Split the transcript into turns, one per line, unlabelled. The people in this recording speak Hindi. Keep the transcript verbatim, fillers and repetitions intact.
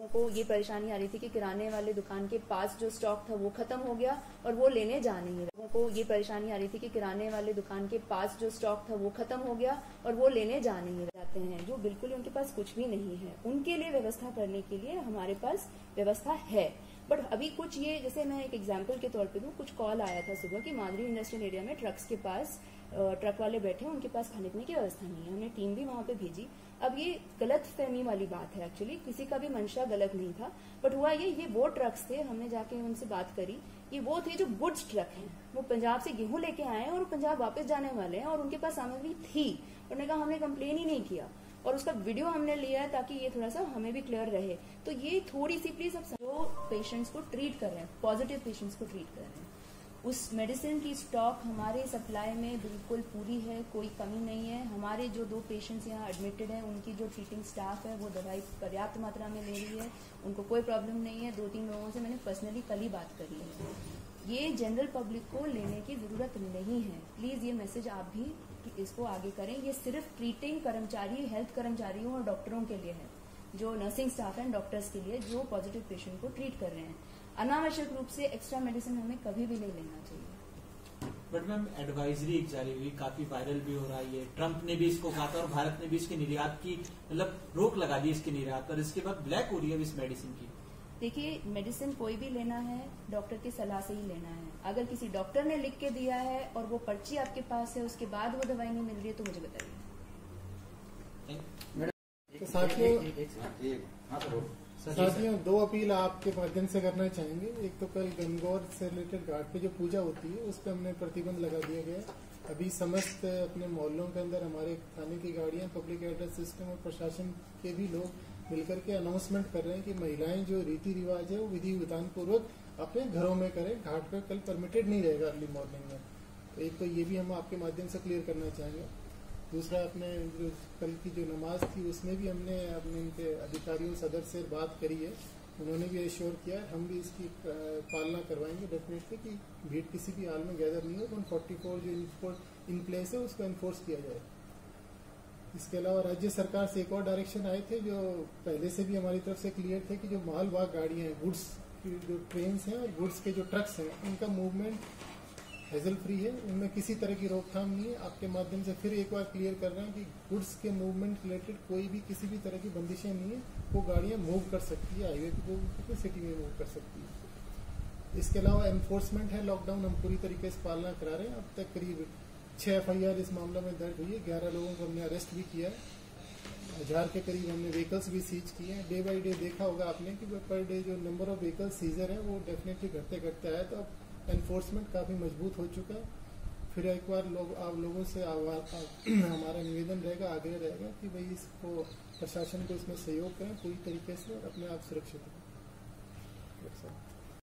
को ये परेशानी आ रही थी कि किराने वाले दुकान के पास जो स्टॉक था वो खत्म हो गया और वो लेने जा नहीं रहे। लोगों को ये परेशानी आ रही थी कि किराने वाले दुकान के पास जो स्टॉक था वो खत्म हो गया और वो लेने जा नहीं जाते हैं, जो बिल्कुल उनके पास कुछ भी नहीं है। उनके लिए व्यवस्था करने के लिए हमारे पास व्यवस्था है। बट अभी कुछ ये, जैसे मैं एक एग्जाम्पल के तौर पे दूं, कुछ कॉल आया था सुबह कि माधुरी इंडस्ट्रियल एरिया में ट्रक्स के पास ट्रक वाले बैठे हैं, उनके पास खाने पीने की व्यवस्था नहीं है। हमने टीम भी वहां पे भेजी। अब ये गलत फहमी वाली बात है, एक्चुअली किसी का भी मंशा गलत नहीं था। बट हुआ ये ये वो ट्रक्स थे, हमने जाके उनसे बात करी, ये वो थे जो गुड्स ट्रक हैं, वो पंजाब से गेहूं लेके आए हैं और पंजाब वापस जाने वाले हैं और उनके पास सामग्री थी। उन्होंने कहा हमने कंप्लेन ही नहीं किया और उसका वीडियो हमने लिया है ताकि ये थोड़ा सा हमें भी क्लियर रहे। तो ये थोड़ी सी प्लीज अब जो पेशेंट्स को ट्रीट कर रहे हैं, पॉजिटिव पेशेंट्स को ट्रीट कर रहे हैं, उस मेडिसिन की स्टॉक हमारे सप्लाई में बिल्कुल पूरी है, कोई कमी नहीं है। हमारे जो दो पेशेंट्स यहाँ एडमिटेड हैं, उनकी जो ट्रीटिंग स्टाफ है वो दवाई पर्याप्त मात्रा में ले रही है, उनको कोई प्रॉब्लम नहीं है। दो तीन लोगों से मैंने पर्सनली कल ही बात करी है। ये जनरल पब्लिक को लेने की जरूरत नहीं है। प्लीज ये मैसेज आप भी इसको आगे करें। ये सिर्फ ट्रीटिंग कर्मचारी, हेल्थ कर्मचारियों और डॉक्टरों के लिए है, जो नर्सिंग स्टाफ एंड डॉक्टर्स के लिए जो पॉजिटिव पेशेंट को ट्रीट कर रहे हैं। अनावश्यक रूप से एक्स्ट्रा मेडिसिन हमें कभी भी नहीं लेना चाहिए।
बट मैम एडवाइजरी जारी हुई, काफी वायरल भी हो रहा है। ट्रंप ने भी इसको कहा था और भारत ने भी इसके निर्यात की मतलब रोक लगा दी इसके निर्यात पर। इसके बाद ब्लैक हो रही है इस मेडिसिन की।
देखिए, मेडिसिन कोई भी लेना है डॉक्टर की सलाह से ही लेना है। अगर किसी डॉक्टर ने लिख के दिया है और वो पर्ची आपके पास है, उसके बाद वो दवाई नहीं मिल रही है, तो मुझे बताइए।
साथियों, दो अपील आपके माध्यम से करना चाहेंगे। एक तो कल गंगौर से रिलेटेड घाट पे जो पूजा होती है उस पर हमने प्रतिबंध लगा दिया गया। अभी समस्त अपने मोहल्लों के अंदर हमारे थाने की गाड़ियां, पब्लिक एड्रेस सिस्टम और प्रशासन के भी लोग मिलकर के अनाउंसमेंट कर रहे हैं कि महिलाएं जो रीति रिवाज है वो विधि विधान पूर्वक अपने घरों में करें। घाट पे कल परमिटेड नहीं रहेगा अर्ली मॉर्निंग में। तो एक तो ये भी हम आपके माध्यम से क्लियर करना चाहेंगे। दूसरा, अपने जो कल की जो नमाज थी उसमें भी हमने अपने इनके अधिकारियों सदर से बात करी है। उन्होंने भी एश्योर किया है, हम भी इसकी पालना करवाएंगे डेफिनेटली कि भीड़ किसी भी हाल में गैदर नहीं हो। वन फोर्टी फोर जो इन प्लेस है उसको एनफोर्स किया जाए। इसके अलावा राज्य सरकार से एक और डायरेक्शन आए थे जो पहले से भी हमारी तरफ से क्लियर थे कि जो मालवाहक गाड़ियां हैं, गुड्स की जो ट्रेन हैं और गुड्स के जो ट्रक्स हैं, उनका मूवमेंट हेजल फ्री है, उनमें किसी तरह की रोकथाम नहीं है। आपके माध्यम से फिर एक बार क्लियर कर रहे हैं कि गुड्स के मूवमेंट रिलेटेड कोई भी किसी भी तरह की बंदिशें नहीं है। वो गाड़ियां मूव कर सकती है, हाईवे पे सिटी में मूव कर सकती है। इसके अलावा एनफोर्समेंट है, लॉकडाउन हम पूरी तरीके से पालना करा रहे हैं। अब तक करीब छह एफ आई आर इस मामले में दर्ज हुई है। ग्यारह लोगों को हमने अरेस्ट भी किया है। हजार के करीब हमने व्हीकल्स भी सीज किए हैं। डे बाई डे देखा होगा आपने कि पर डे जो नंबर ऑफ व्हीकल सीजर है वो डेफिनेटली घटते घटते आया। तो अब एनफोर्समेंट काफी मजबूत हो चुका है। फिर एक बार लोग आप लोगों से हमारा निवेदन रहेगा, आग्रह रहेगा कि भाई इसको प्रशासन को इसमें सहयोग करें पूरी तरीके से और अपने आप सुरक्षित रहें।